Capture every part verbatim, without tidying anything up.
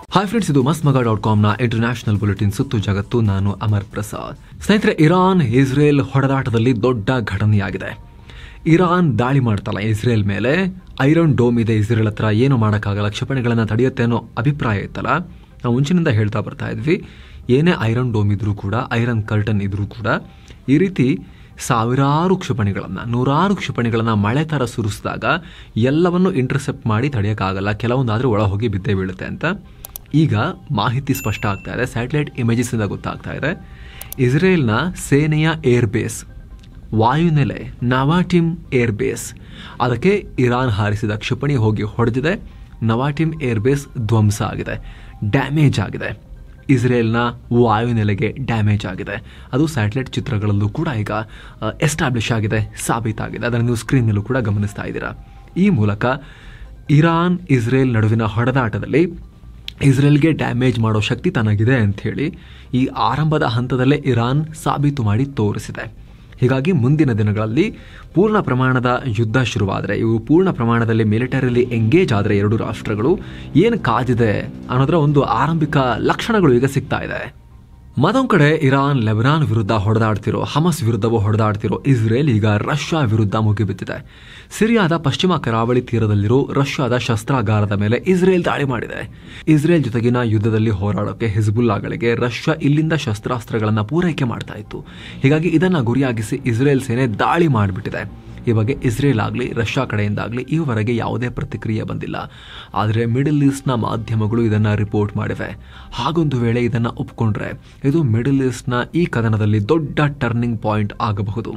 Hi friends, ಇದು ಮಸ್ತ್ ಮಗ ಡಾಟ್ ಕಾಮ್ನ ಇಂಟರ್ನ್ಯಾಷನಲ್ ಬುಲೆಟಿನ್ ಸುತ್ತು ಜಗತ್ತು. ನಾನು ಅಮರ್ ಪ್ರಸಾದ್. ಸ್ನೇಹಿತರೆ, ಇರಾನ್ ಇಸ್ರೇಲ್ ಹೊಡೆದಾಟದಲ್ಲಿ ದೊಡ್ಡ ಘಟನೆಯಾಗಿದೆ. ಇರಾನ್ ದಾಳಿ ಮಾಡ್ತಲ್ಲ ಇಸ್ರೇಲ್ ಮೇಲೆ. ಐರನ್ ಡೋಮ್ ಇದೆ ಇಸ್ರೇಲ್ ಹತ್ರ, ಏನು ಮಾಡೋಕ್ಕಾಗಲ್ಲ, ಕ್ಷಿಪಣಿಗಳನ್ನು ತಡೆಯುತ್ತೆ ಅನ್ನೋ ಅಭಿಪ್ರಾಯ ಇತ್ತಲ್ಲ. ನಾವು ಮುಂಚಿನಿಂದ ಹೇಳ್ತಾ ಬರ್ತಾ ಇದ್ವಿ, ಏನೇ ಐರನ್ ಡೋಮ್ ಇದ್ರೂ ಕೂಡ, ಐರನ್ ಕರ್ಟನ್ ಇದ್ರೂ ಕೂಡ, ಈ ರೀತಿ ಸಾವಿರಾರು ಕ್ಷಿಪಣಿಗಳನ್ನು, ನೂರಾರು ಕ್ಷಿಪಣಿಗಳನ್ನು ಮಳೆ ಥರ ಸುರಿಸಿದಾಗ ಎಲ್ಲವನ್ನು ಇಂಟರ್ಸೆಪ್ಟ್ ಮಾಡಿ ತಡೆಯೋಕ್ಕಾಗಲ್ಲ, ಕೆಲವೊಂದಾದರೂ ಒಳ ಹೋಗಿ ಬಿದ್ದೇ ಬೀಳುತ್ತೆ ಅಂತ. ಈಗ ಮಾಹಿತಿ ಸ್ಪಷ್ಟ ಆಗ್ತಾ ಇದೆ. ಸ್ಯಾಟಲೈಟ್ ಇಮೇಜಸ್ಸಿಂದ ಗೊತ್ತಾಗ್ತಾ ಇದೆ, ಇಸ್ರೇಲ್ನ ಸೇನೆಯ ಏರ್ ಬೇಸ್, ವಾಯುನೆಲೆ ನವಾಟಿಮ್ ಏರ್ ಬೇಸ್, ಅದಕ್ಕೆ ಇರಾನ್ ಹಾರಿಸಿದ ಕ್ಷಿಪಣಿ ಹೋಗಿ ಹೊಡೆದಿದೆ. ನವಾಟಿಮ್ ಏರ್ ಬೇಸ್ ಧ್ವಂಸ ಆಗಿದೆ, ಡ್ಯಾಮೇಜ್ ಆಗಿದೆ. ಇಸ್ರೇಲ್ನ ವಾಯುನೆಲೆಗೆ ಡ್ಯಾಮೇಜ್ ಆಗಿದೆ. ಅದು ಸ್ಯಾಟಲೈಟ್ ಚಿತ್ರಗಳಲ್ಲೂ ಕೂಡ ಈಗ ಎಸ್ಟಾಬ್ಲಿಷ್ ಆಗಿದೆ, ಸಾಬೀತಾಗಿದೆ. ಅದನ್ನು ನೀವು ಸ್ಕ್ರೀನ್ ಮೇಲೂ ಕೂಡ ಗಮನಿಸ್ತಾ ಇದ್ದೀರಾ. ಈ ಮೂಲಕ ಇರಾನ್ ಇಸ್ರೇಲ್ ನಡುವಿನ ಹೊಡೆದಾಟದಲ್ಲಿ ಇಸ್ರೇಲ್ಗೆ ಡ್ಯಾಮೇಜ್ ಮಾಡೋ ಶಕ್ತಿ ತನಗಿದೆ ಅಂಥೇಳಿ ಈ ಆರಂಭದ ಹಂತದಲ್ಲೇ ಇರಾನ್ ಸಾಬೀತು ಮಾಡಿ ತೋರಿಸಿದೆ. ಹೀಗಾಗಿ ಮುಂದಿನ ದಿನಗಳಲ್ಲಿ ಪೂರ್ಣ ಪ್ರಮಾಣದ ಯುದ್ಧ ಶುರುವಾದರೆ, ಇವು ಪೂರ್ಣ ಪ್ರಮಾಣದಲ್ಲಿ ಮಿಲಿಟರಿಲಿ ಎಂಗೇಜ್ ಆದರೆ ಎರಡು ರಾಷ್ಟ್ರಗಳು ಏನು ಕಾದಿದೆ ಅನ್ನೋದರ ಒಂದು ಆರಂಭಿಕ ಲಕ್ಷಣಗಳು ಈಗ ಸಿಗ್ತಾ ಇದೆ. ಮತ್ತೊಂದು ಕಡೆ ಇರಾನ್ ಲೆಬನಾನ್ ವಿರುದ್ಧ ಹೊಡೆದಾಡ್ತಿರೋ, ಹಮಸ್ ವಿರುದ್ಧವೂ ಹೊಡೆದಾಡ್ತಿರೋ ಇಸ್ರೇಲ್ ಈಗ ರಷ್ಯಾ ವಿರುದ್ಧ ಮುಗಿಬಿದ್ದಿದೆ. ಸಿರಿಯಾದ ಪಶ್ಚಿಮ ಕರಾವಳಿ ತೀರದಲ್ಲಿರೋ ರಷ್ಯಾದ ಶಸ್ತ್ರಾಗಾರದ ಮೇಲೆ ಇಸ್ರೇಲ್ ದಾಳಿ ಮಾಡಿದೆ. ಇಸ್ರೇಲ್ ಜೊತೆಗಿನ ಯುದ್ಧದಲ್ಲಿ ಹೋರಾಡೋಕೆ ಹಿಜ್ಬುಲ್ಲಾಗಳಿಗೆ ರಷ್ಯಾ ಇಲ್ಲಿಂದ ಶಸ್ತ್ರಾಸ್ತ್ರಗಳನ್ನು ಪೂರೈಕೆ ಮಾಡ್ತಾ ಇತ್ತು. ಹೀಗಾಗಿ ಇದನ್ನು ಗುರಿಯಾಗಿಸಿ ಇಸ್ರೇಲ್ ಸೇನೆ ದಾಳಿ ಮಾಡಿಬಿಟ್ಟಿದೆ. ಈ ಬಗ್ಗೆ ಇಸ್ರೇಲ್ ಆಗಲಿ ರಷ್ಯಾ ಕಡೆಯಿಂದಾಗಲಿ ಈವರೆಗೆ ಯಾವುದೇ ಪ್ರತಿಕ್ರಿಯೆ ಬಂದಿಲ್ಲ. ಆದರೆ ಮಿಡಲ್ ಈಸ್ಟ್ನ ಮಾಧ್ಯಮಗಳು ಇದನ್ನು ರಿಪೋರ್ಟ್ ಮಾಡಿವೆ. ಹಾಗೊಂದು ವೇಳೆ ಇದನ್ನು ಒಪ್ಕೊಂಡ್ರೆ ಇದು ಮಿಡಲ್ ಈಸ್ಟ್ನ ಈ ಕದನದಲ್ಲಿ ದೊಡ್ಡ ಟರ್ನಿಂಗ್ ಪಾಯಿಂಟ್ ಆಗಬಹುದು.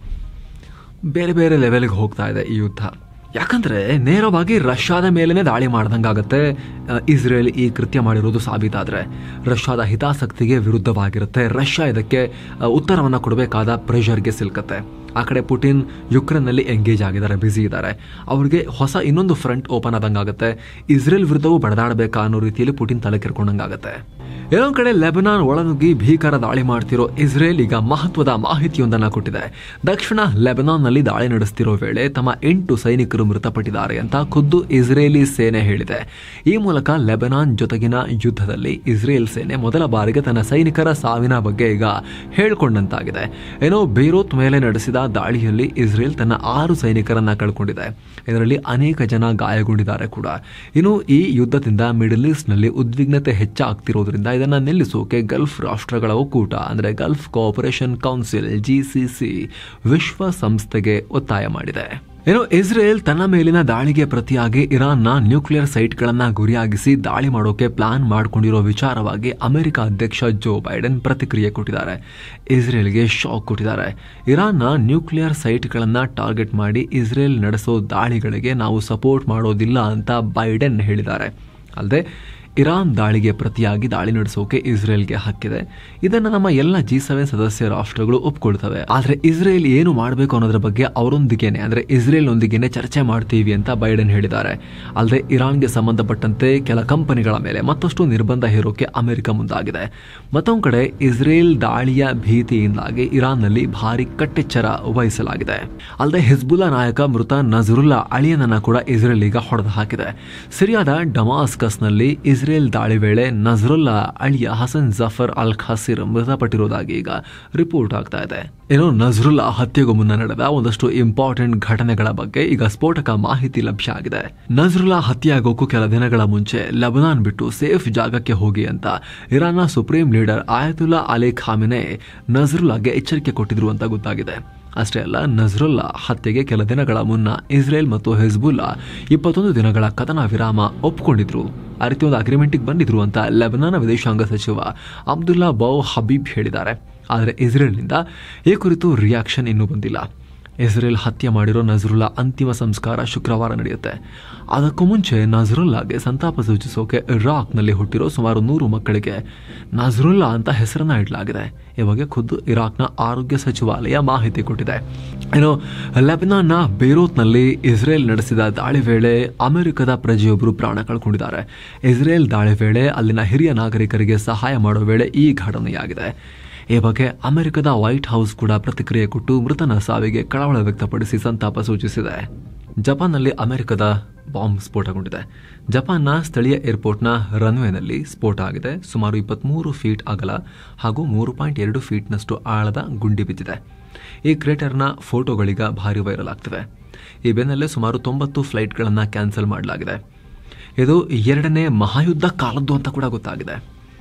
ಬೇರೆ ಬೇರೆ ಲೆವೆಲ್ಗೆ ಹೋಗ್ತಾ ಇದೆ ಈ ಯುದ್ಧ. ಯಾಕಂದರೆ ನೇರವಾಗಿ ರಷ್ಯಾದ ಮೇಲೇ ದಾಳಿ ಮಾಡ್ದಂಗಾಗತ್ತೆ. ಇಸ್ರೇಲ್ ಈ ಕೃತ್ಯ ಮಾಡಿರೋದು ಸಾಬೀತಾದರೆ ರಷ್ಯಾದ ಹಿತಾಸಕ್ತಿಗೆ ವಿರುದ್ಧವಾಗಿರುತ್ತೆ. ರಷ್ಯಾ ಇದಕ್ಕೆ ಉತ್ತರವನ್ನು ಕೊಡಬೇಕಾದ ಪ್ರೆಷರ್ಗೆ ಸಿಲ್ಕತ್ತೆ. ಆ ಕಡೆ ಪುಟಿನ್ ಯುಕ್ರೇನ್ನಲ್ಲಿ ಎಂಗೇಜ್ ಆಗಿದ್ದಾರೆ, ಬ್ಯುಸಿ ಇದ್ದಾರೆ. ಅವ್ರಿಗೆ ಹೊಸ ಇನ್ನೊಂದು ಫ್ರಂಟ್ ಓಪನ್ ಆದಂಗಾಗುತ್ತೆ. ಇಸ್ರೇಲ್ ವಿರುದ್ಧವೂ ಬಡದಾಡಬೇಕಾ ಅನ್ನೋ ರೀತಿಯಲ್ಲಿ ಪುಟಿನ್ ತಲೆ ಕೆರ್ಕೊಂಡಂಗಾಗತ್ತೆ. ಇನ್ನೊಂದು ಕಡೆ ಲೆಬನಾನ್ ಒಳನುಗ್ಗಿ ಭೀಕರ ದಾಳಿ ಮಾಡ್ತಿರೋ ಇಸ್ರೇಲ್ ಈಗ ಮಹತ್ವದ ಮಾಹಿತಿಯೊಂದನ್ನು ಕೊಟ್ಟಿದೆ. ದಕ್ಷಿಣ ಲೆಬನಾನ್ನಲ್ಲಿ ದಾಳಿ ನಡೆಸ್ತಿರೋ ವೇಳೆ ತಮ್ಮ ಎಂಟು ಸೈನಿಕರು ಮೃತಪಟ್ಟಿದ್ದಾರೆ ಅಂತ ಖುದ್ದು ಇಸ್ರೇಲಿ ಸೇನೆ ಹೇಳಿದೆ. ಈ ಮೂಲಕ ಲೆಬನಾನ್ ಜೊತೆಗಿನ ಯುದ್ಧದಲ್ಲಿ ಇಸ್ರೇಲ್ ಸೇನೆ ಮೊದಲ ಬಾರಿಗೆ ತನ್ನ ಸೈನಿಕರ ಸಾವಿನ ಬಗ್ಗೆ ಈಗ ಹೇಳಿಕೊಂಡಂತಾಗಿದೆ. ಏನೋ ಬೇರೂತ್ ಮೇಲೆ ನಡೆಸಿದ ದಾಳಿಯಲ್ಲಿ ಇಸ್ರೇಲ್ ತನ್ನ ಆರು ಸೈನಿಕರನ್ನ ಕಳ್ಕೊಂಡಿದೆ. ಇದರಲ್ಲಿ ಅನೇಕ ಜನ ಗಾಯಗೊಂಡಿದ್ದಾರೆ ಕೂಡ. ಇನ್ನು ಈ ಯುದ್ಧದಿಂದ ಮಿಡಲ್ ಈಸ್ಟ್ ನಲ್ಲಿ ಉದ್ವಿಗ್ನತೆ ಹೆಚ್ಚಾಗ್ತಿರೋದ್ರಿಂದ ಇದನ್ನ ನಿಲ್ಲಿಸೋಕೆ ಗಲ್ಫ್ ರಾಷ್ಟ್ರಗಳ ಒಕ್ಕೂಟ ಅಂದ್ರೆ ಗಲ್ಫ್ ಕೋಆಪರೇಷನ್ ಕೌನ್ಸಿಲ್ ಜಿಸಿಸಿ ವಿಶ್ವಸಂಸ್ಥೆಗೆ ಒತ್ತಾಯ ಮಾಡಿದೆ. ಏನೋ ಇಸ್ರೇಲ್ ತನ್ನ ಮೇಲಿನ ದಾಳಿಗೆ ಪ್ರತಿಯಾಗಿ ಇರಾನ್ನ ನ್ಯೂಕ್ಲಿಯರ್ ಸೈಟ್ಗಳನ್ನ ಗುರಿಯಾಗಿಸಿ ದಾಳಿ ಮಾಡೋಕೆ ಪ್ಲಾನ್ ಮಾಡಿಕೊಂಡಿರೋ ವಿಚಾರವಾಗಿ ಅಮೆರಿಕ ಅಧ್ಯಕ್ಷ ಜೋ ಬೈಡೆನ್ ಪ್ರತಿಕ್ರಿಯೆ ಕೊಟ್ಟಿದ್ದಾರೆ. ಇಸ್ರೇಲ್ಗೆ ಶಾಕ್ ಕೊಟ್ಟಿದ್ದಾರೆ. ಇರಾನ್ನ ನ್ಯೂಕ್ಲಿಯರ್ ಸೈಟ್ಗಳನ್ನ ಟಾರ್ಗೆಟ್ ಮಾಡಿ ಇಸ್ರೇಲ್ ನಡೆಸೋ ದಾಳಿಗಳಿಗೆ ನಾವು ಸಪೋರ್ಟ್ ಮಾಡೋದಿಲ್ಲ ಅಂತ ಬೈಡೆನ್ ಹೇಳಿದ್ದಾರೆ. ಅಲ್ಲದೆ ಇರಾನ್ ದಾಳಿಗೆ ಪ್ರತಿಯಾಗಿ ದಾಳಿ ನಡೆಸೋಕೆ ಇಸ್ರೇಲ್ಗೆ ಹಕ್ಕಿದೆ. ಇದನ್ನು ನಮ್ಮ ಎಲ್ಲ ಜಿ ಸೆವೆನ್ ಸದಸ್ಯ ರಾಷ್ಟ್ರಗಳು ಒಪ್ಕೊಳ್ತವೆ. ಆದರೆ ಇಸ್ರೇಲ್ ಏನು ಮಾಡಬೇಕು ಅನ್ನೋದ್ರ ಬಗ್ಗೆ ಅವರೊಂದಿಗೇನೆ ಅಂದ್ರೆ ಇಸ್ರೇಲ್ನೊಂದಿಗೇನೆ ಚರ್ಚೆ ಮಾಡ್ತೀವಿ ಅಂತ ಬೈಡೆನ್ ಹೇಳಿದ್ದಾರೆ. ಅಲ್ಲದೆ ಇರಾನ್ಗೆ ಸಂಬಂಧಪಟ್ಟಂತೆ ಕೆಲ ಕಂಪನಿಗಳ ಮೇಲೆ ಮತ್ತಷ್ಟು ನಿರ್ಬಂಧ ಹೇರೋಕೆ ಅಮೆರಿಕ ಮುಂದಾಗಿದೆ. ಮತ್ತೊಂದು ಕಡೆ ಇಸ್ರೇಲ್ ದಾಳಿಯ ಭೀತಿಯಿಂದಾಗಿ ಇರಾನ್ನಲ್ಲಿ ಭಾರಿ ಕಟ್ಟೆಚ್ಚರ ವಹಿಸಲಾಗಿದೆ. ಅಲ್ಲದೆ ಹಿಜ್ಬುಲ್ಲಾ ನಾಯಕ ಮೃತ ನಜರುಲ್ಲಾ ಅಳಿಯನನ್ನ ಕೂಡ ಇಸ್ರೇಲ್ ಈಗ ಹೊಡೆದು ಹಾಕಿದೆ. ಸಿರಿಯಾದ ಡಮಾಸ್ಕಸ್ನಲ್ಲಿ ಇಸ್ರೇಲ್ ದಾಳಿ ವೇಳೆ ನಜರುಲ್ಲಾ ಅಳಿಯ ಹಸನ್ ಜಫರ್ ಅಲ್ ಖಾಸಿರ್ ಮೃತಪಟ್ಟಿರುವುದಾಗಿ ಈಗ ರಿಪೋರ್ಟ್ ಆಗ್ತಾ ಇದೆ. ಏನೋ ನಜರುಲ್ಲಾ ಹತ್ಯೆಗೂ ಮುನ್ನ ನಡೆದ ಒಂದಷ್ಟು ಇಂಪಾರ್ಟೆಂಟ್ ಘಟನೆಗಳ ಬಗ್ಗೆ ಈಗ ಸ್ಫೋಟಕ ಮಾಹಿತಿ ಲಭ್ಯ ಆಗಿದೆ. ನಜರುಲ್ಲಾ ಹತ್ಯೆಯಾಗೋಕ್ಕೂ ಕೆಲ ದಿನಗಳ ಮುಂಚೆ ಲೆಬನಾನ್ ಬಿಟ್ಟು ಸೇಫ್ ಜಾಗಕ್ಕೆ ಹೋಗಿ ಅಂತ ಇರಾನ್ನ supreme leader Ayatollah Ali Khamenei ನಜರುಲ್ಲಾಗೆ ಎಚ್ಚರಿಕೆ ಕೊಟ್ಟಿದ್ರು ಅಂತ ಗೊತ್ತಾಗಿದೆ. ಅಷ್ಟೇ ಅಲ್ಲ, ನಜರುಲ್ಲಾ ಹತ್ಯೆಗೆ ಕೆಲ ದಿನಗಳ ಮುನ್ನ ಇಸ್ರೇಲ್ ಮತ್ತು ಹಿಜ್ಬುಲ್ಲಾ ಇಪ್ಪತ್ತೊಂದು ದಿನಗಳ ಕದನ ವಿರಾಮ ಒಪ್ಪಿಕೊಂಡಿದ್ರು. ಆ ರೀತಿ ಒಂದು ಅಗ್ರಿಮೆಂಟಿಗೆ ಬಂದಿದ್ರು ಅಂತ ಲೆಬನಾನ್ ವಿದೇಶಾಂಗ ಸಚಿವ ಅಬ್ದುಲ್ಲಾ ಬೌ ಹಬೀಬ್ ಹೇಳಿದ್ದಾರೆ. ಆದರೆ ಇಸ್ರೇಲ್ನಿಂದ ಈ ಕುರಿತು ರಿಯಾಕ್ಷನ್ ಇನ್ನೂ ಬಂದಿಲ್ಲ. ಇಸ್ರೇಲ್ ಹತ್ಯೆ ಮಾಡಿರೋ ನಜರುಲ್ಲಾ ಅಂತಿಮ ಸಂಸ್ಕಾರ ಶುಕ್ರವಾರ ನಡೆಯುತ್ತೆ. ಅದಕ್ಕೂ ಮುಂಚೆ ನಜರುಲ್ಲಾಗೆ ಸಂತಾಪ ಸೂಚಿಸೋಕೆ ಇರಾಕ್ನಲ್ಲಿ ಹುಟ್ಟಿರೋ ಸುಮಾರು ನೂರು ಮಕ್ಕಳಿಗೆ ನಜರುಲ್ಲಾ ಅಂತ ಹೆಸರನ್ನ ಇಡಲಾಗಿದೆ. ಈ ಬಗ್ಗೆ ಖುದ್ದು ಇರಾಕ್ನ ಆರೋಗ್ಯ ಸಚಿವಾಲಯ ಮಾಹಿತಿ ಕೊಟ್ಟಿದೆ. ಏನು, ಲೆಬನಾನ್ನ ಬೇರೂತ್ನಲ್ಲಿ ಇಸ್ರೇಲ್ ನಡೆಸಿದ ದಾಳಿ ವೇಳೆ ಅಮೆರಿಕದ ಪ್ರಜೆಯೊಬ್ಬರು ಪ್ರಾಣ ಕಳ್ಕೊಂಡಿದ್ದಾರೆ. ಇಸ್ರೇಲ್ ದಾಳಿ ವೇಳೆ ಅಲ್ಲಿನ ಹಿರಿಯ ನಾಗರಿಕರಿಗೆ ಸಹಾಯ ಮಾಡೋ ವೇಳೆ ಈ ಘಟನೆಯಾಗಿದೆ. ಈ ಬಗ್ಗೆ ಅಮೆರಿಕದ ವೈಟ್ ಹೌಸ್ ಕೂಡ ಪ್ರತಿಕ್ರಿಯೆ ಕೊಟ್ಟು ಮೃತನ ಸಾವಿಗೆ ಕಳವಳ ವ್ಯಕ್ತಪಡಿಸಿ ಸಂತಾಪ ಸೂಚಿಸಿದೆ. ಜಪಾನ್ನಲ್ಲಿ ಅಮೆರಿಕದ ಬಾಂಬ್ ಸ್ಫೋಟಗೊಂಡಿದೆ. ಜಪಾನ್ನ ಸ್ಥಳೀಯ ಏರ್ಪೋರ್ಟ್ನ ರನ್ವೇನಲ್ಲಿ ಸ್ಫೋಟ ಆಗಿದೆ. ಸುಮಾರು ಇಪ್ಪತ್ಮೂರು ಫೀಟ್ ಅಗಲ ಹಾಗೂ ಮೂರು ಪಾಯಿಂಟ್ ಎರಡು ಫೀಟ್ನಷ್ಟು ಆಳದ ಗುಂಡಿ ಬಿದ್ದಿದೆ. ಈ ಕ್ರೇಟರ್ನ ಫೋಟೋಗಳೀಗ ಭಾರಿ ವೈರಲ್ ಆಗ್ತಿವೆ. ಈ ಬೆನ್ನಲ್ಲೇ ಸುಮಾರು ತೊಂಬತ್ತು ಫ್ಲೈಟ್ಗಳನ್ನು ಕ್ಯಾನ್ಸಲ್ ಮಾಡಲಾಗಿದೆ. ಇದು ಎರಡನೇ ಮಹಾಯುದ್ಧ ಕಾಲದ್ದು ಅಂತ ಕೂಡ ಗೊತ್ತಾಗಿದೆ.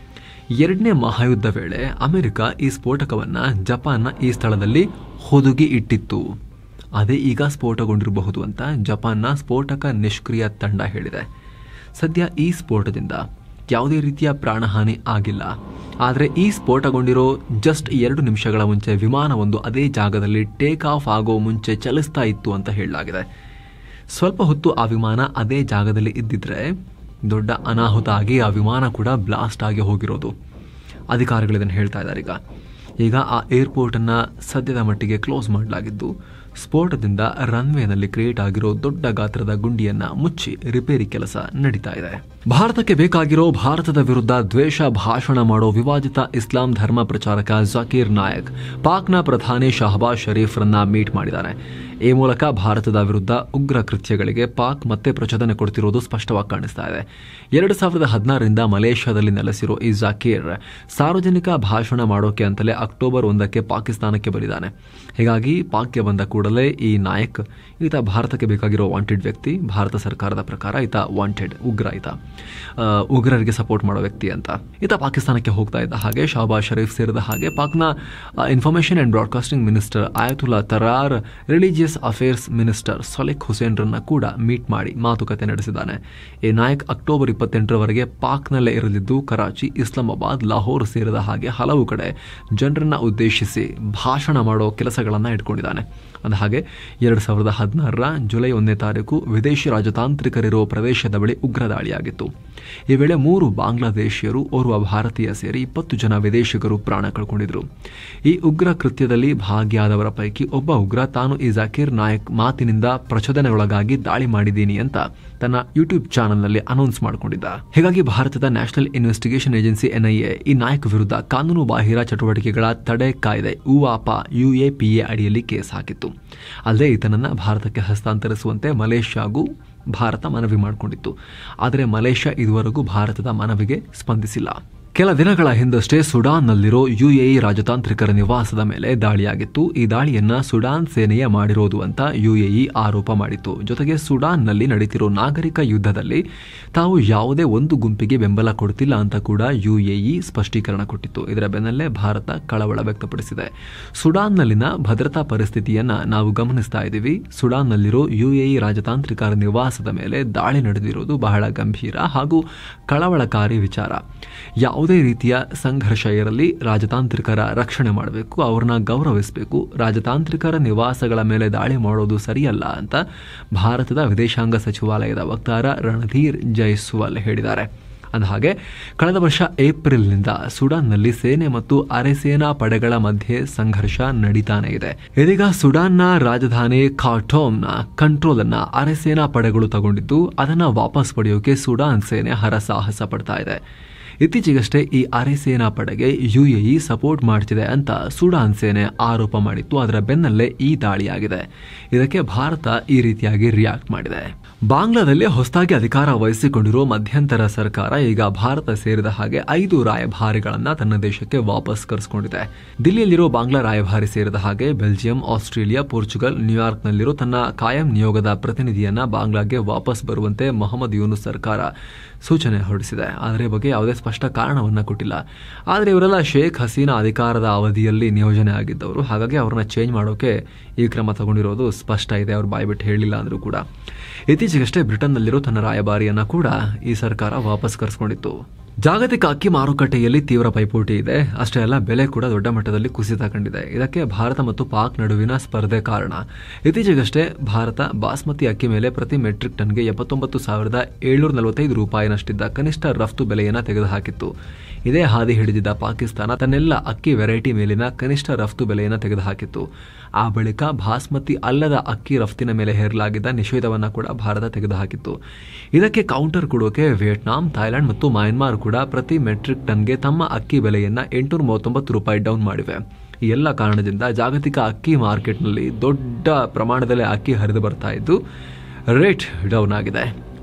ಎರಡನೇ ಮಹಾಯುದ್ಧ ವೇಳೆ ಅಮೆರಿಕ ಈ ಸ್ಫೋಟಕವನ್ನು ಜಪಾನ್ನ ಈ ಸ್ಥಳದಲ್ಲಿ ಹುದುಗಿ ಇಟ್ಟಿತ್ತು. ಅದೇ ಈಗ ಸ್ಫೋಟಗೊಂಡಿರಬಹುದು ಅಂತ ಜಪಾನ್ನ ಸ್ಫೋಟಕ ನಿಷ್ಕ್ರಿಯ ತಂಡ ಹೇಳಿದೆ. ಸದ್ಯ ಈ ಸ್ಫೋಟದಿಂದ ಯಾವುದೇ ರೀತಿಯ ಪ್ರಾಣಹಾನಿ ಆಗಿಲ್ಲ. ಆದರೆ ಈ ಸ್ಫೋಟಗೊಂಡಿರೋ ಜಸ್ಟ್ ಎರಡು ನಿಮಿಷಗಳ ಮುಂಚೆ ವಿಮಾನವೊಂದು ಅದೇ ಜಾಗದಲ್ಲಿ ಟೇಕ್ ಆಫ್ ಆಗೋ ಮುಂಚೆ ಚಲಿಸ್ತಾ ಇತ್ತು ಅಂತ ಹೇಳಲಾಗಿದೆ. ಸ್ವಲ್ಪ ಹೊತ್ತು ಆ ವಿಮಾನ ಅದೇ ಜಾಗದಲ್ಲಿ ಇದ್ದಿದ್ರೆ ದೊಡ್ಡ ಅನಾಹುತ ಆಗಿ ಆ ವಿಮಾನ ಕೂಡ ಬ್ಲಾಸ್ಟ್ ಆಗಿ ಹೋಗಿರೋದು. ಅಧಿಕಾರಿಗಳು ಇದನ್ನು ಹೇಳ್ತಾ ಇದ್ದಾರೆ. ಈಗ ಈಗ ಆ ಏರ್ಪೋರ್ಟನ್ನು ಸದ್ಯದ ಮಟ್ಟಿಗೆ ಕ್ಲೋಸ್ ಮಾಡಲಾಗಿದ್ದು, ಸ್ಫೋಟದಿಂದ ರನ್ವೇನಲ್ಲಿ ಕ್ರಿಯೇಟ್ ಆಗಿರೋ ದೊಡ್ಡ ಗಾತ್ರದ ಗುಂಡಿಯನ್ನ ಮುಚ್ಚಿ ರಿಪೇರಿ ಕೆಲಸ ನಡೀತಾ ಇದೆ. ಭಾರತಕ್ಕೆ ಬೇಕಾಗಿರೋ ಭಾರತದ ವಿರುದ್ಧ ದ್ವೇಷ ಭಾಷಣ ಮಾಡೋ ವಿವಾದಿತ ಇಸ್ಲಾಂ ಧರ್ಮ ಪ್ರಚಾರಕ ಜಕೀರ್ ನಾಯಕ್ ಪಾಕ್ನ ಪ್ರಧಾನಿ ಶಹಬಾಜ್ ಶರೀಫ್ರನ್ನ ಮೀಟ್ ಮಾಡಿದ್ದಾರೆ. ಈ ಮೂಲಕ ಭಾರತದ ವಿರುದ್ಧ ಉಗ್ರ ಕೃತ್ಯಗಳಿಗೆ ಪಾಕ್ ಮತ್ತೆ ಪ್ರಚೋದನೆ ಕೊಡ್ತಿರೋದು ಸ್ಪಷ್ಟವಾಗಿ ಕಾಣಿಸ್ತಾ ಇದೆ. ಎರಡು ಸಾವಿರದ ಹದಿನಾರರಿಂದ ಮಲೇಷ್ಯಾದಲ್ಲಿ ನೆಲೆಸಿರೋ ಈ ಜಕೀರ್ ಸಾರ್ವಜನಿಕ ಭಾಷಣ ಮಾಡೋಕೆ ಅಂತಲೇ ಅಕ್ಟೋಬರ್ ಒಂದಕ್ಕೆ ಪಾಕಿಸ್ತಾನಕ್ಕೆ ಬಂದಿದ್ದಾನೆ. ಹೀಗಾಗಿ ಪಾಕ್ಗೆ ಬಂದ ಕೂಡಲೇ ಈ ನಾಯಕ್ ಈತ ಭಾರತಕ್ಕೆ ಬೇಕಾಗಿರೋ ವಾಂಟೆಡ್ ವ್ಯಕ್ತಿ. ಭಾರತ ಸರ್ಕಾರದ ಪ್ರಕಾರ ಈತ ವಾಂಟೆಡ್ ಉಗ್ರ, ಈತ ಉಗ್ರರಿಗೆ ಸಪೋರ್ಟ್ ಮಾಡೋ ವ್ಯಕ್ತಿ ಅಂತ. ಈತ ಪಾಕಿಸ್ತಾನಕ್ಕೆ ಹೋಗ್ತಾ ಇದ್ದ ಹಾಗೆ ಶಹಬಾಜ್ ಶರೀಫ್ ಸೇರಿದ ಹಾಗೆ ಪಾಕ್ನ information and broadcasting minister Attaullah Tarar, religious affairs minister Salik ಹುಸೇನ್ರನ್ನ ಕೂಡ ಮೀಟ್ ಮಾಡಿ ಮಾತುಕತೆ ನಡೆಸಿದ್ದಾನೆ. ಈ ನಾಯಕ್ ಅಕ್ಟೋಬರ್ ಇಪ್ಪತ್ತೆಂಟರವರೆಗೆ ಪಾಕ್ನಲ್ಲೇ ಇರಲಿದ್ದು ಕರಾಚಿ, ಇಸ್ಲಾಮಾಬಾದ್, ಲಾಹೋರ್ ಸೇರಿದ ಹಾಗೆ ಹಲವು ಕಡೆ ಜನರನ್ನ ಉದ್ದೇಶಿಸಿ ಭಾಷಣ ಮಾಡೋ ಕೆಲಸಗಳನ್ನು ಇಟ್ಕೊಂಡಿದ್ದಾನೆ. ಅಂದಹಾಗೆ ಎರಡು ಸಾವಿರದ ಹದಿನಾರರ ಜುಲೈ ಒಂದನೇ ತಾರೀಕು ವಿದೇಶಿ ರಾಜತಾಂತ್ರಿಕರಿರೋ ಪ್ರದೇಶದ ಬಳಿ ಉಗ್ರ ದಾಳಿಯಾಗಿತ್ತು. ಈ ವೇಳೆ ಮೂರು ಬಾಂಗ್ಲಾದೇಶಿಯರು, ಓರ್ವ ಭಾರತೀಯ ಸೇರಿ ಇಪ್ಪತ್ತು ಜನ ವಿದೇಶಿಗರು ಪ್ರಾಣ ಕಳ್ಕೊಂಡಿದ್ರು. ಈ ಉಗ್ರ ಕೃತ್ಯದಲ್ಲಿ ಭಾಗಿಯಾದವರ ಪೈಕಿ ಒಬ್ಬ ಉಗ್ರ ತಾನು ಈ ಜಕೀರ್ ನಾಯಕ್ ಮಾತಿನಿಂದ ಪ್ರಚೋದನೆಗೊಳಗಾಗಿ ದಾಳಿ ಮಾಡಿದ್ದೀನಿ ಅಂತ ತನ್ನ ಯೂಟ್ಯೂಬ್ ಚಾನೆಲ್ನಲ್ಲಿ ಅನೌನ್ಸ್ ಮಾಡಿಕೊಂಡಿದ್ದ. ಹೀಗಾಗಿ ಭಾರತದ ನ್ಯಾಷನಲ್ ಇನ್ವೆಸ್ಟಿಗೇಷನ್ ಏಜೆನ್ಸಿ ಎನ್ಐಎ ಈ ನಾಯಕ್ ವಿರುದ್ಧ ಕಾನೂನು ಬಾಹಿರ ಚಟುವಟಿಕೆಗಳ ತಡೆ ಕಾಯ್ದೆ ಯುವಾಪ ಯುಎಪಿಎ ಅಡಿಯಲ್ಲಿ ಕೇಸ್ ಹಾಕಿತ್ತು. ಅಲ್ಲದೆ ಈತನನ್ನ ಭಾರತಕ್ಕೆ ಹಸ್ತಾಂತರಿಸುವಂತೆ ಮಲೇಷ್ಯಾಗೂ ಭಾರತ ಮನವಿ ಮಾಡಿಕೊಂಡಿತ್ತು. ಆದರೆ ಮಲೇಷ್ಯಾ ಇದುವರೆಗೂ ಭಾರತದ ಮನವಿಗೆ ಸ್ಪಂದಿಸಿಲ್ಲ. ಕೆಲ ದಿನಗಳ ಹಿಂದಷ್ಟೇ ಸುಡಾನ್ನಲ್ಲಿರೋ ಯುಎಇ ರಾಜತಾಂತ್ರಿಕರ ನಿವಾಸದ ಮೇಲೆ ದಾಳಿಯಾಗಿತ್ತು. ಈ ದಾಳಿಯನ್ನ ಸುಡಾನ್ ಸೇನೆಯೇ ಮಾಡಿರೋದು ಅಂತ ಯುಎಇ ಆರೋಪ ಮಾಡಿತ್ತು. ಜೊತೆಗೆ ಸುಡಾನ್ನಲ್ಲಿ ನಡೀತಿರೋ ನಾಗರಿಕ ಯುದ್ಧದಲ್ಲಿ ತಾವು ಯಾವುದೇ ಒಂದು ಗುಂಪಿಗೆ ಬೆಂಬಲ ಕೊಡ್ತಿಲ್ಲ ಅಂತ ಕೂಡ ಯುಎಇ ಸ್ಪಷ್ಟೀಕರಣ ಕೊಟ್ಟಿತ್ತು. ಇದರ ಬೆನ್ನಲ್ಲೇ ಭಾರತ ಕಳವಳ ವ್ಯಕ್ತಪಡಿಸಿದೆ. ಸುಡಾನ್ನಲ್ಲಿನ ಭದ್ರತಾ ಪರಿಸ್ಥಿತಿಯನ್ನ ನಾವು ಗಮನಿಸ್ತಾ ಇದ್ದೀವಿ. ಸುಡಾನ್ನಲ್ಲಿರೋ ಯುಎಇ ರಾಜತಾಂತ್ರಿಕರ ನಿವಾಸದ ಮೇಲೆ ದಾಳಿ ನಡೆದಿರೋದು ಬಹಳ ಗಂಭೀರ ಹಾಗೂ ಕಳವಳಕಾರಿ ವಿಚಾರ. ಯಾವುದೇ ರೀತಿಯ ಸಂಘರ್ಷ ಇರಲಿ, ರಾಜತಾಂತ್ರಿಕರ ರಕ್ಷಣೆ ಮಾಡಬೇಕು, ಅವ್ರನ್ನ ಗೌರವಿಸಬೇಕು. ರಾಜತಾಂತ್ರಿಕರ ನಿವಾಸಗಳ ಮೇಲೆ ದಾಳಿ ಮಾಡೋದು ಸರಿಯಲ್ಲ ಅಂತ ಭಾರತದ ವಿದೇಶಾಂಗ ಸಚಿವಾಲಯದ ವಕ್ತಾರ ರಣಧೀರ್ ಜೈಸ್ವಾಲ್ ಹೇಳಿದ್ದಾರೆ. ಅಂದಹಾಗೆ ಕಳೆದ ವರ್ಷ ಏಪ್ರಿಲ್ನಿಂದ ಸುಡಾನ್ನಲ್ಲಿ ಸೇನೆ ಮತ್ತು ಅರೆಸೇನಾ ಪಡೆಗಳ ಮಧ್ಯೆ ಸಂಘರ್ಷ ನಡೀತಾನೆ ಇದೆ. ಇದೀಗ ಸುಡಾನ್ನ ರಾಜಧಾನಿ ಖಾರ್ಟೂಮ್ನ ಕಂಟ್ರೋಲ್ ಅನ್ನ ಅರೆಸೇನಾ ಪಡೆಗಳು ತಗೊಂಡಿದ್ದು, ಅದನ್ನ ವಾಪಸ್ ಪಡೆಯೋಕೆ ಸುಡಾನ್ ಸೇನೆ ಹರಸಾಹಸ ಪಡ್ತಾ ಇದೆ. ಇತ್ತೀಚೆಗಷ್ಟೇ ಈ ಅರೆಸೇನಾ ಪಡೆಗೆ ಯುಎಇ ಸಪೋರ್ಟ್ ಮಾಡ್ತಿದೆ ಅಂತ ಸುಡಾನ್ ಸೇನೆ ಆರೋಪ ಮಾಡಿತ್ತು. ಅದರ ಬೆನ್ನಲ್ಲೇ ಈ ದಾಳಿಯಾಗಿದೆ. ಇದಕ್ಕೆ ಭಾರತ ಈ ರೀತಿಯಾಗಿ ರಿಯಾಕ್ಟ್ ಮಾಡಿದೆ. ಬಾಂಗ್ಲಾದಲ್ಲಿ ಹೊಸದಾಗಿ ಅಧಿಕಾರ ವಹಿಸಿಕೊಂಡಿರೋ ಮಧ್ಯಂತರ ಸರ್ಕಾರ ಈಗ ಭಾರತ ಸೇರಿದ ಹಾಗೆ ಐದು ರಾಯಭಾರಿಗಳನ್ನ ತನ್ನ ದೇಶಕ್ಕೆ ವಾಪಸ್ ಕರೆಸಿಕೊಂಡಿದೆ. ದಿಲ್ಲಿಯಲ್ಲಿರೋ ಬಾಂಗ್ಲಾ ರಾಯಭಾರಿ ಸೇರಿದ ಹಾಗೆ ಬೆಲ್ಜಿಯಂ, ಆಸ್ಟ್ರೇಲಿಯಾ, ಪೋರ್ಚುಗಲ್, ನ್ಯೂಯಾರ್ಕ್ನಲ್ಲಿರೋ ತನ್ನ ಕಾಯಂ ನಿಯೋಗದ ಪ್ರತಿನಿಧಿಯನ್ನ ಬಾಂಗ್ಲಾಗೆ ವಾಪಸ್ ಬರುವಂತೆ ಮೊಹಮ್ಮದ್ ಯೂನುಸ್ ಸರ್ಕಾರ ಸೂಚನೆ ಹೊರಡಿಸಿದೆ. ಆದರೆ ಬಗ್ಗೆ ಯಾವುದೇ ಸ್ಪಷ್ಟ ಕಾರಣವನ್ನ ಕೊಟ್ಟಿಲ್ಲ. ಆದರೆ ಇವರೆಲ್ಲ ಶೇಖ್ ಹಸೀನಾ ಅಧಿಕಾರದ ಅವಧಿಯಲ್ಲಿ ನಿಯೋಜನೆ ಆಗಿದ್ದವರು. ಹಾಗಾಗಿ ಅವ್ರನ್ನ ಚೇಂಜ್ ಮಾಡೋಕೆ ಈ ಕ್ರಮ ತಗೊಂಡಿರೋದು ಸ್ಪಷ್ಟ ಇದೆ. ಅವ್ರು ಬಾಯ್ಬಿಟ್ಟು ಹೇಳಿಲ್ಲ ಅಂದ್ರೂ ಕೂಡ. ಇತ್ತೀಚೆಗಷ್ಟೇ ಬ್ರಿಟನ್ನಲ್ಲಿರೋ ತನ್ನ ರಾಯಭಾರಿಯನ್ನ ಕೂಡ ಈ ಸರ್ಕಾರ ವಾಪಸ್ ಕರೆಸಿಕೊಂಡಿತ್ತು. ಜಾಗತಿಕ ಅಕ್ಕಿ ಮಾರುಕಟ್ಟೆಯಲ್ಲಿ ತೀವ್ರ ಪೈಪೋಟಿ ಇದೆ. ಅಷ್ಟೇ ಅಲ್ಲ, ಬೆಲೆ ಕೂಡ ದೊಡ್ಡ ಮಟ್ಟದಲ್ಲಿ ಕುಸಿತ ಕಂಡಿದೆ. ಇದಕ್ಕೆ ಭಾರತ ಮತ್ತು ಪಾಕ್ ನಡುವಿನ ಸ್ಪರ್ಧೆ ಕಾರಣ. ಇತ್ತೀಚೆಗಷ್ಟೇ ಭಾರತ ಬಾಸ್ಮತಿ ಅಕ್ಕಿ ಮೇಲೆ ಪ್ರತಿ ಮೆಟ್ರಿಕ್ ಟನ್ಗೆ ಎಪ್ಪತ್ತೊಂಬತ್ತು ಸಾವಿರದ ಏಳ್ನೂರ ನಲವತ್ತೈದು ರೂಪಾಯಿನಷ್ಟಿದ್ದ ಕನಿಷ್ಠ ರಫ್ತು ಬೆಲೆಯನ್ನು ತೆಗೆದುಹಾಕಿತ್ತು. ಇದೇ ಹಾದಿ ಹಿಡಿದಿದ್ದ ಪಾಕಿಸ್ತಾನ ತನ್ನೆಲ್ಲ ಅಕ್ಕಿ ವೆರೈಟಿ ಮೇಲಿನ ಕನಿಷ್ಠ ರಫ್ತು ಬೆಲೆಯನ್ನು ತೆಗೆದುಹಾಕಿತ್ತು. ಆ ಬಳಿಕ ಬಾಸ್ಮತಿ ಅಲ್ಲದ ಅಕ್ಕಿ ರಫ್ತಿನ ಮೇಲೆ ಹೇರಲಾಗಿದ್ದ ನಿಷೇಧವನ್ನು ಕೂಡ ಭಾರತ ತೆಗೆದುಹಾಕಿತ್ತು. ಇದಕ್ಕೆ ಕೌಂಟರ್ ಕೊಡೋಕೆ ವಿಯೆಟ್ನಾಂ, ಥೈಲ್ಯಾಂಡ್ ಮತ್ತು ಮಯನ್ಮಾರ್ ಕೂಡ ಪ್ರತಿ ಮೆಟ್ರಿಕ್ ಟನ್ಗೆ ತಮ್ಮ ಅಕ್ಕಿ ಬೆಲೆಯನ್ನ ಎಂಟುನೂರ ಮೂವತ್ತೊಂಬತ್ತು ರೂಪಾಯಿ ಡೌನ್ ಮಾಡಿವೆ. ಈ ಎಲ್ಲ ಕಾರಣದಿಂದ ಜಾಗತಿಕ ಅಕ್ಕಿ ಮಾರ್ಕೆಟ್ನಲ್ಲಿ ದೊಡ್ಡ ಪ್ರಮಾಣದಲ್ಲಿ ಅಕ್ಕಿ ಹರಿದು ಬರ್ತಾ ಇದ್ದು ರೇಟ್ ಡೌನ್ ಆಗಿದೆ.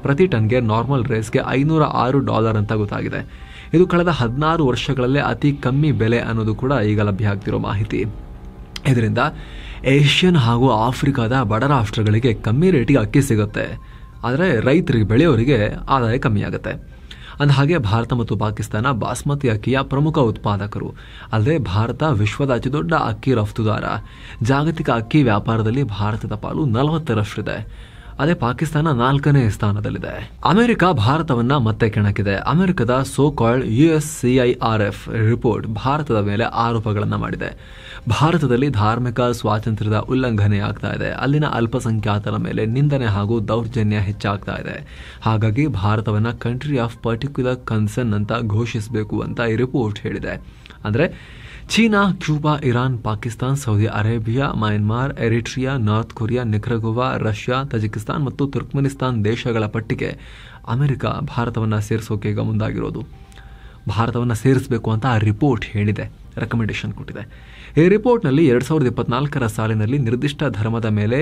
ಪ್ರತಿ ಟನ್ಗೆ ನಾರ್ಮಲ್ ರೈಸ್ಗೆ ಐನೂರ ಆರು ಡಾಲರ್ ಅಂತ ಗೊತ್ತಾಗಿದೆ. ಇದು ಕಳೆದ ಹದಿನಾರು ವರ್ಷಗಳಲ್ಲೇ ಅತಿ ಕಮ್ಮಿ ಬೆಲೆ ಅನ್ನೋದು ಕೂಡ ಈಗ ಲಭ್ಯ ಆಗ್ತಿರೋ ಮಾಹಿತಿ. ಇದರಿಂದ ಏಷ್ಯನ್ ಹಾಗೂ ಆಫ್ರಿಕಾದ ಬಡ ರಾಷ್ಟ್ರಗಳಿಗೆ ಕಮ್ಮಿ ರೇಟಿಗೆ ಅಕ್ಕಿ ಸಿಗುತ್ತೆ, ಆದರೆ ರೈತರಿಗೆ ಬೆಳೆಯೋರಿಗೆ ಆದಾಯ ಕಮ್ಮಿ ಆಗುತ್ತೆ. ಅಂದಹಾಗೆ ಭಾರತ ಮತ್ತು ಪಾಕಿಸ್ತಾನ ಬಾಸ್ಮತಿ ಅಕ್ಕಿಯ ಪ್ರಮುಖ ಉತ್ಪಾದಕರು. ಅಲ್ಲದೆ ಭಾರತ ವಿಶ್ವದ ಅತಿದೊಡ್ಡ ಅಕ್ಕಿ ರಫ್ತುದಾರ. ಜಾಗತಿಕ ಅಕ್ಕಿ ವ್ಯಾಪಾರದಲ್ಲಿ ಭಾರತದ ಪಾಲು ನಲವತ್ತರಷ್ಟಿದೆ. ಅದೇ ಪಾಕಿಸ್ತಾನ ನಾಲ್ಕನೇ ಸ್ಥಾನದಲ್ಲಿದೆ. ಅಮೆರಿಕ ಭಾರತವನ್ನ ಮತ್ತೆ ಕೆಣಕಿದೆ. ಅಮೆರಿಕದ so called U S C I R F report ಭಾರತದ ಮೇಲೆ ಆರೋಪಗಳನ್ನು ಮಾಡಿದೆ. ಭಾರತದಲ್ಲಿ ಧಾರ್ಮಿಕ ಸ್ವಾತಂತ್ರ್ಯದ ಉಲ್ಲಂಘನೆ ಆಗ್ತಾ ಇದೆ. ಅಲ್ಲಿನ ಅಲ್ಪಸಂಖ್ಯಾತರ ಮೇಲೆ ನಿಂದನೆ ಹಾಗೂ ದೌರ್ಜನ್ಯ ಹೆಚ್ಚಾಗ್ತಾ ಇದೆ. ಹಾಗಾಗಿ ಭಾರತವನ್ನ ಕಂಟ್ರಿ ಆಫ್ ಪರ್ಟಿಕ್ಯುಲರ್ ಕನ್ಸರ್ನ್ ಅಂತ ಘೋಷಿಸಬೇಕು ಅಂತ ಈ ರಿಪೋರ್ಟ್ ಹೇಳಿದೆ. ಅಂದರೆ ಚೀನಾ, Cuba, Iran, Pakistan, Saudi Arabia, Myanmar, Eritrea, North Korea, Nicaragua, Russia, Tajikistan ಮತ್ತು ತುರ್ಕ್ಮೆನಿಸ್ತಾನ್ ದೇಶಗಳ ಪಟ್ಟಿಗೆ ಅಮೆರಿಕ ಭಾರತವನ್ನು ಸೇರಿಸೋಕೆ ಈಗ ಮುಂದಾಗಿರೋದು. ಭಾರತವನ್ನು ಸೇರಿಸಬೇಕು ಅಂತ ಆ ರಿಪೋರ್ಟ್ ಹೇಳಿದೆ, ರೆಕಮೆಂಡೇಶನ್ ಕೊಟ್ಟಿದೆ. ಈ ರಿಪೋರ್ಟ್ನಲ್ಲಿ ಎರಡು ಸಾವಿರದ ಇಪ್ಪತ್ನಾಲ್ಕರ ಸಾಲಿನಲ್ಲಿ ನಿರ್ದಿಷ್ಟ ಧರ್ಮದ ಮೇಲೆ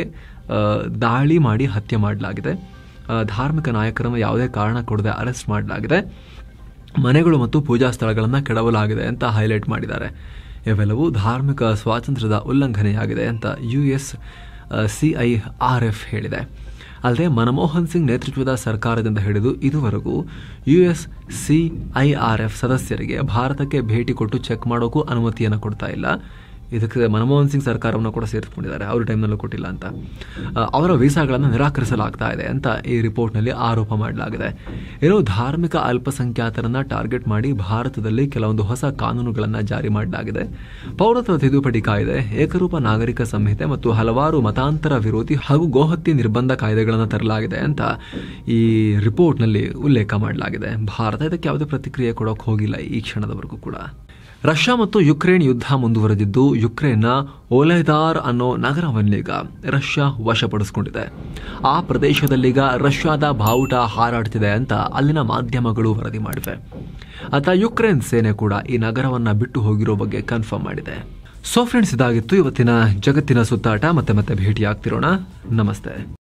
ದಾಳಿ ಮಾಡಿ ಹತ್ಯೆ ಮಾಡಲಾಗಿದೆ. ಧಾರ್ಮಿಕ ನಾಯಕರನ್ನು ಯಾವುದೇ ಕಾರಣ ಕೊಡದೆ ಅರೆಸ್ಟ್ ಮಾಡಲಾಗಿದೆ. ಮನೆಗಳು ಮತ್ತು ಪೂಜಾ ಸ್ಥಳಗಳನ್ನು ಕೆಡವಲಾಗಿದೆ ಅಂತ ಹೈಲೈಟ್ ಮಾಡಿದ್ದಾರೆ. ಇವೆಲ್ಲವೂ ಧಾರ್ಮಿಕ ಸ್ವಾತಂತ್ರ್ಯದ ಉಲ್ಲಂಘನೆಯಾಗಿದೆ ಅಂತ U S C I R F ಹೇಳಿದೆ. ಅಲ್ಲದೆ ಮನಮೋಹನ್ ಸಿಂಗ್ ನೇತೃತ್ವದ ಸರ್ಕಾರದಿಂದ ಹಿಡಿದು ಇದುವರೆಗೂ U S C I R F ಸದಸ್ಯರಿಗೆ ಭಾರತಕ್ಕೆ ಭೇಟಿ ಕೊಟ್ಟು ಚೆಕ್ ಮಾಡೋಕ್ಕೂ ಅನುಮತಿಯನ್ನು ಕೊಡ್ತಾ ಇಲ್ಲ. ಇದಕ್ಕೆ ಮನಮೋಹನ್ ಸಿಂಗ್ ಸರ್ಕಾರವನ್ನು ಕೂಡ ಸೇರಿಸ್ಕೊಂಡಿದ್ದಾರೆ, ಅವ್ರ ಟೈಮ್ನಲ್ಲೂ ಕೊಟ್ಟಿಲ್ಲ ಅಂತ. ಅವರ ವೀಸಾಗಳನ್ನು ನಿರಾಕರಿಸಲಾಗ್ತಾ ಇದೆ ಅಂತ ಈ ರಿಪೋರ್ಟ್ನಲ್ಲಿ ಆರೋಪ ಮಾಡಲಾಗಿದೆ. ಏನೋ ಧಾರ್ಮಿಕ ಅಲ್ಪಸಂಖ್ಯಾತರನ್ನ ಟಾರ್ಗೆಟ್ ಮಾಡಿ ಭಾರತದಲ್ಲಿ ಕೆಲವೊಂದು ಹೊಸ ಕಾನೂನುಗಳನ್ನು ಜಾರಿ ಮಾಡಲಾಗಿದೆ. ಪೌರತ್ವ ತಿದ್ದುಪಡಿ ಕಾಯ್ದೆ, ಏಕರೂಪ ನಾಗರಿಕ ಸಂಹಿತೆ ಮತ್ತು ಹಲವಾರು ಮತಾಂತರ ವಿರೋಧಿ ಹಾಗೂ ಗೋಹತ್ಯೆ ನಿರ್ಬಂಧ ಕಾಯ್ದೆಗಳನ್ನು ತರಲಾಗಿದೆ ಅಂತ ಈ ರಿಪೋರ್ಟ್ನಲ್ಲಿ ಉಲ್ಲೇಖ ಮಾಡಲಾಗಿದೆ. ಭಾರತ ಇದಕ್ಕೆ ಯಾವುದೇ ಪ್ರತಿಕ್ರಿಯೆ ಕೊಡೋಕೆ ಹೋಗಿಲ್ಲ ಈ ಕ್ಷಣದವರೆಗೂ ಕೂಡ. ರಷ್ಯಾ ಮತ್ತು ಯುಕ್ರೇನ್ ಯುದ್ಧ ಮುಂದುವರೆದಿದ್ದು ಯುಕ್ರೇನ್ನ ಓಲೆದಾರ್ ಅನ್ನೋ ನಗರವನ್ನೀಗ ರಷ್ಯಾ ವಶಪಡಿಸಿಕೊಂಡಿದೆ. ಆ ಪ್ರದೇಶದಲ್ಲೀಗ ರಷ್ಯಾದ ಬಾವುಟ ಹಾರಾಡ್ತಿದೆ ಅಂತ ಅಲ್ಲಿನ ಮಾಧ್ಯಮಗಳು ವರದಿ ಮಾಡಿವೆ. ಅತ್ತ ಯುಕ್ರೇನ್ ಸೇನೆ ಕೂಡ ಈ ನಗರವನ್ನ ಬಿಟ್ಟು ಹೋಗಿರೋ ಬಗ್ಗೆ ಕನ್ಫರ್ಮ್ ಮಾಡಿದೆ. ಸೊ ಫ್ರೆಂಡ್ಸ್, ಇದಾಗಿತ್ತು ಇವತ್ತಿನ ಜಗತ್ತಿನ ಸುತ್ತಾಟ. ಮತ್ತೆ ಮತ್ತೆ ಭೇಟಿ ಆಗ್ತಿರೋಣ. ನಮಸ್ತೆ.